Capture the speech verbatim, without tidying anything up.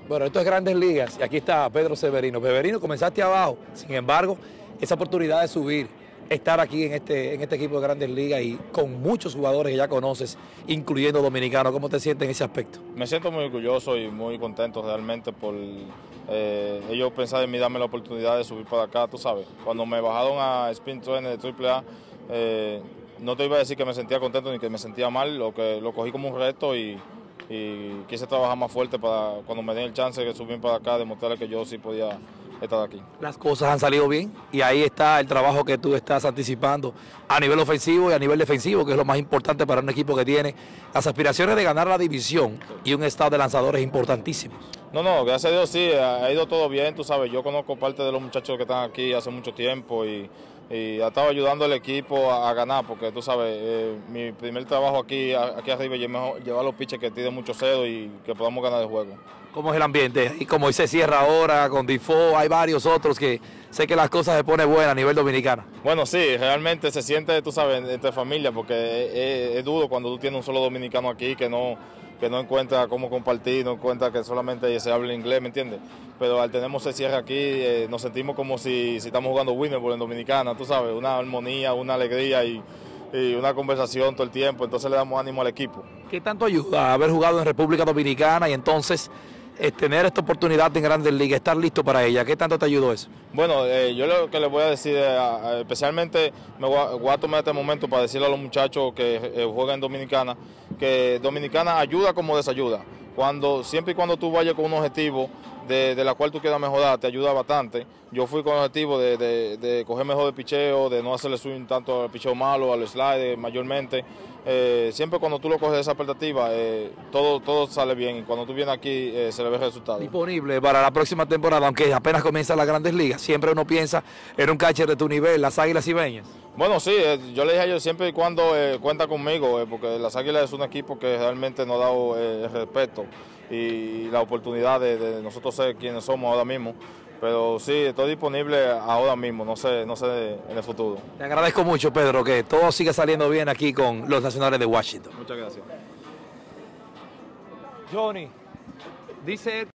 Bueno, esto es Grandes Ligas y aquí está Pedro Severino. Severino, comenzaste abajo, sin embargo, esa oportunidad de subir, estar aquí en este, en este equipo de Grandes Ligas y con muchos jugadores que ya conoces, incluyendo dominicanos, ¿cómo te sientes en ese aspecto? Me siento muy orgulloso y muy contento realmente por eh, ellos pensar en mí, darme la oportunidad de subir para acá, tú sabes. Cuando me bajaron a Spin Trainer de triple A, eh, no te iba a decir que me sentía contento ni que me sentía mal, lo que lo cogí como un reto y, y quise trabajar más fuerte para cuando me den el chance de subir para acá, demostrarle que yo sí podía estar aquí. Las cosas han salido bien y ahí está el trabajo que tú estás anticipando a nivel ofensivo y a nivel defensivo, que es lo más importante para un equipo que tiene las aspiraciones de ganar la división y un estado de lanzadores importantísimos. No, no, gracias a Dios sí, ha ido todo bien, tú sabes, yo conozco parte de los muchachos que están aquí hace mucho tiempo y, y ha estado ayudando al equipo a, a ganar, porque tú sabes, eh, mi primer trabajo aquí, aquí arriba es mejor llevar los pitches que tienen mucho cedo y que podamos ganar el juego. ¿Cómo es el ambiente? Y como hoy se cierra ahora con Defoe, hay varios otros que sé que las cosas se ponen buenas a nivel dominicano. Bueno, sí, realmente se siente, tú sabes, entre familia, porque es, es, es duro cuando tú tienes un solo dominicano aquí que no, que no encuentra cómo compartir, no encuentra que solamente se habla inglés, ¿me entiendes? Pero al tener ese cierre aquí, eh, nos sentimos como si, si estamos jugando Winners en Dominicana, tú sabes, una armonía, una alegría y, y una conversación todo el tiempo, entonces le damos ánimo al equipo. ¿Qué tanto ayuda haber jugado en República Dominicana y entonces eh, tener esta oportunidad en Grandes Ligas, estar listo para ella? ¿Qué tanto te ayudó eso? Bueno, eh, yo lo que les voy a decir, eh, especialmente me voy a, voy a tomar este momento para decirle a los muchachos que eh, juegan en Dominicana, que Dominicana ayuda como desayuda. Cuando, siempre y cuando tú vayas con un objetivo de, de la cual tú quieras mejorar, te ayuda bastante. Yo fui con el objetivo de, de, de coger mejor el picheo, de no hacerle swing tanto al picheo malo, al slide mayormente. Eh, siempre cuando tú lo coges de esa expectativa, eh, todo, todo sale bien y cuando tú vienes aquí eh, se le ve el resultado. Disponible para la próxima temporada, aunque apenas comienza las Grandes Ligas, siempre uno piensa en un catcher de tu nivel, las Águilas Ibaeñas. Bueno, sí, eh, yo le dije a ellos siempre y cuando eh, cuenta conmigo, eh, porque las Águilas es un equipo que realmente nos ha dado eh, el respeto y la oportunidad de, de nosotros ser quienes somos ahora mismo. Pero sí, estoy disponible ahora mismo, no sé, no sé en el futuro. Te agradezco mucho, Pedro, que todo siga saliendo bien aquí con los Nacionales de Washington. Muchas gracias. Johnny, dice...